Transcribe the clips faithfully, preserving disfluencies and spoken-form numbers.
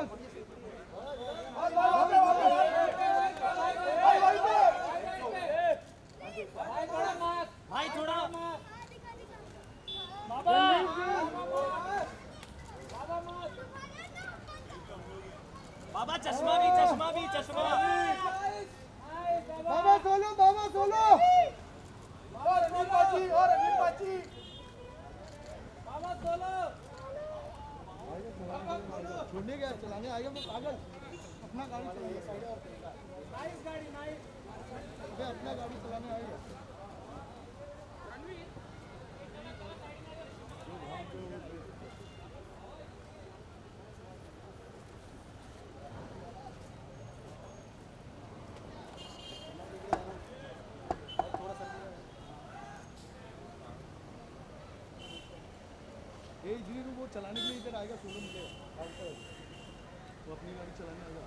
भाई थोड़ा बाबा चश्मा भी चश्मा भी चश्मा बाबा सोलो बाबा सोलो और अमीर पाची और अमीर पाची बाबा सोलो छोड़ने गया चलाने आएगा मैं पागल अपना गाड़ी चलाएगा नाइस गाड़ी नाइस अबे अपना गाड़ी चलाने आएगा ए जीरू वो चलाने के लिए इधर आएगा सोलो मिलेगा वो अपनी गाड़ी चलाने आएगा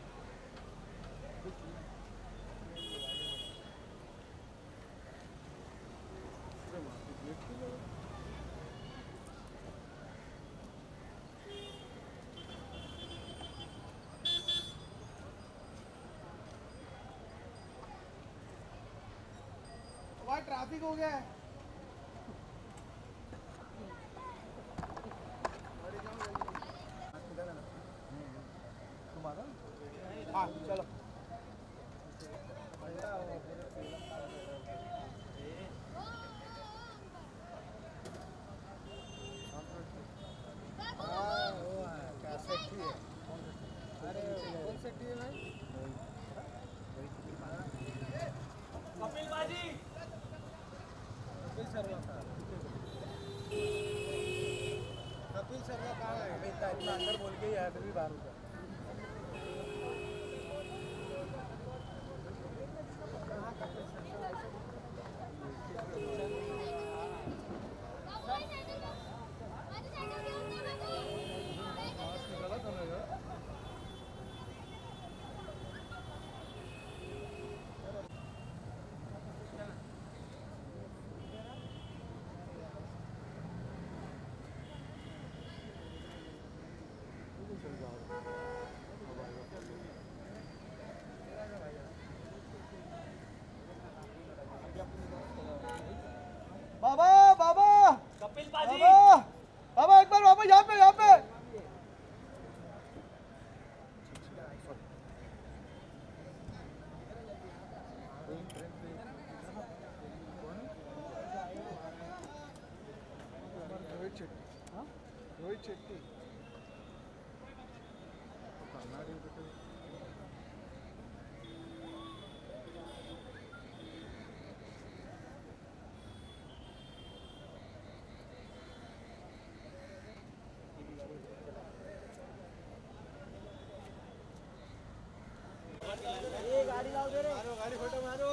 वहाँ ट्रैफिक हो गया है हाँ चलो कपिल बाजी कपिल शर्मा कपिल शर्मा कहाँ है इतना इतना अंदर बोल के ही आया फिर भी बाहर होता बाबा बाबा कपिल बाजी बाबा बाबा एक बार बाबा यहाँ पे यहाँ पे रोहित शेट्टी हाँ रोहित शेट्टी गाड़ी लाओ दे रे मारो गाड़ी फोटो मारो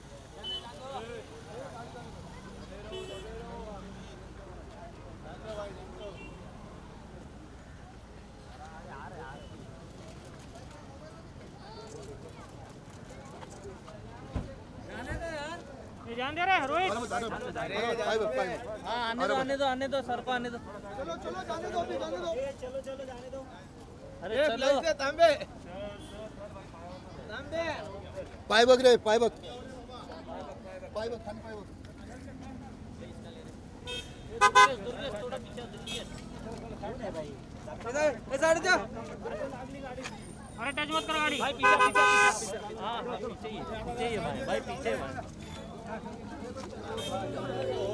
जान दे रहे रोहित हाँ आने दो आने दो आने दो सर को आने दो चलो चलो जाने दो अभी जाने दो चलो चलो जाने दो अरे चलो तांबे तांबे पाय बघ रे पाय बघ पाय बघ खाली पाय बघ दुर्गेश दुर्गेश थोड़ा पीछे दुर्गेश इधर ए साइड जा अरे टच मत करो गाड़ी भाई पीछे पीछे पीछे हाँ हाँ पीछे ही पीछे ही है भाई भाई पीछे है भाई